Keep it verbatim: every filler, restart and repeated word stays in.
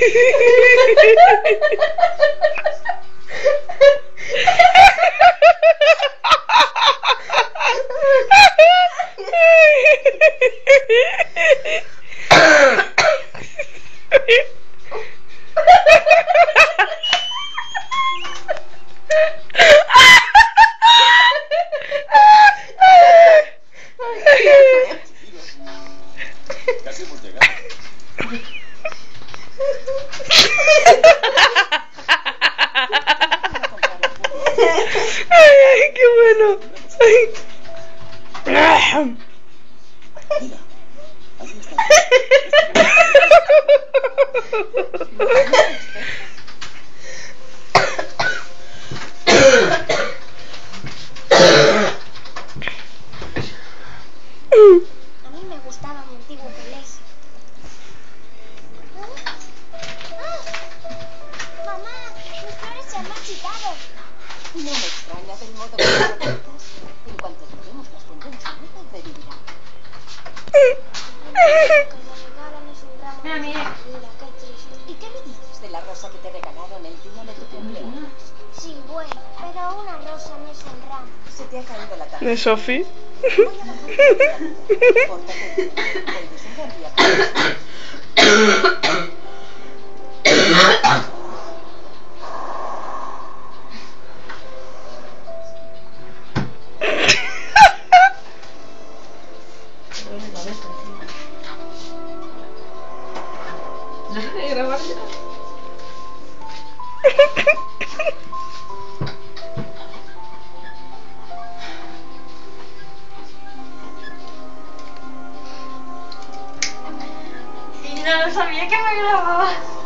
Casi hemos llegado. Ay, ay, qué bueno. Ay. Mira, ahí está. A mí me gustaba mi antiguo colegio. ¡Ah! Mamá, mis flores se han marchitado. No me extraña del modo que lo cuentas. En cuanto lleguemos las pondremos a nuevo y revivirán. Que me regalaron es un ramo Mira, de mira. vida, qué triste. ¿Y qué me dices de la rosa que te regalaron el día de tu cumpleaños? Sí, bueno, pero una rosa no es un ramo. Se te ha caído la tarde. ¿De Sophie? Voy a bajarte la vida. Pórtate. Hoy es un gran día para ti. Deja de grabar ya. Y no lo sabía que me grababa.